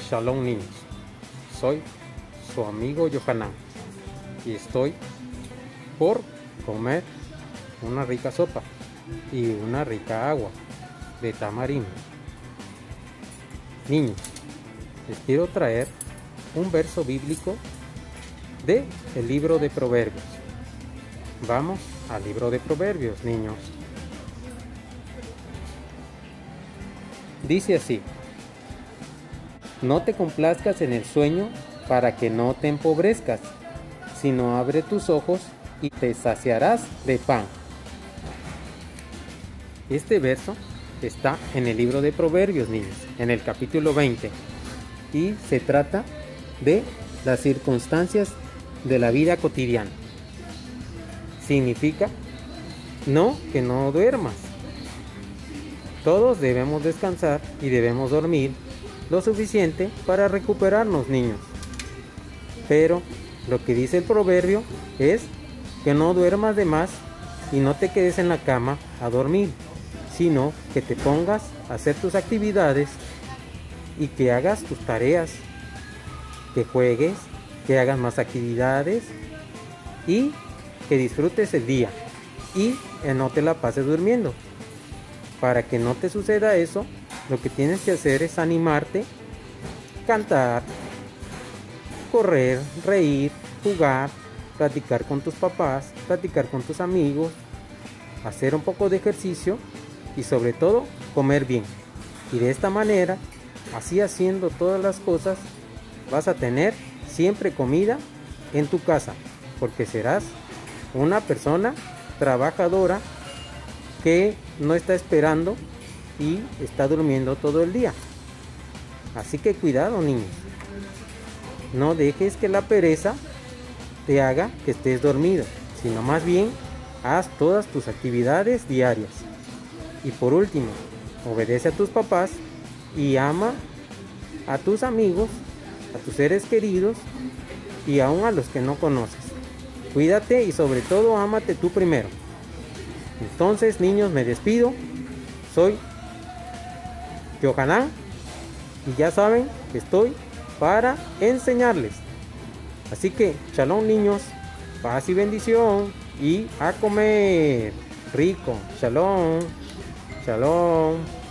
Shalom niños, soy su amigo Yohanan y estoy por comer una rica sopa y una rica agua de tamarindo. Niños, les quiero traer un verso bíblico de el libro de Proverbios. Vamos al libro de Proverbios, niños. Dice así: no te complazcas en el sueño para que no te empobrezcas, sino abre tus ojos y te saciarás de pan. Este verso está en el libro de Proverbios, niños, en el capítulo 20, y se trata de las circunstancias de la vida cotidiana. Significa no que no duermas. Todos debemos descansar y debemos dormir lo suficiente para recuperarnos, niños. Pero lo que dice el proverbio es que no duermas de más y no te quedes en la cama a dormir, sino que te pongas a hacer tus actividades y que hagas tus tareas, que juegues, que hagas más actividades y que disfrutes el día y no te la pases durmiendo. Para que no te suceda eso, lo que tienes que hacer es animarte, cantar, correr, reír, jugar, platicar con tus papás, platicar con tus amigos, hacer un poco de ejercicio y sobre todo comer bien. Y de esta manera, así haciendo todas las cosas, vas a tener siempre comida en tu casa, porque serás una persona trabajadora que no está esperando y está durmiendo todo el día. Así que cuidado, niños. No dejes que la pereza te haga que estés dormido, sino más bien haz todas tus actividades diarias. Y por último, obedece a tus papás y ama a tus amigos, a tus seres queridos y aún a los que no conoces. Cuídate y sobre todo ámate tú primero. Entonces, niños, me despido. Soy Yohanan y ya saben que estoy para enseñarles. Así que, shalom, niños, paz y bendición y a comer rico. Shalom, shalom.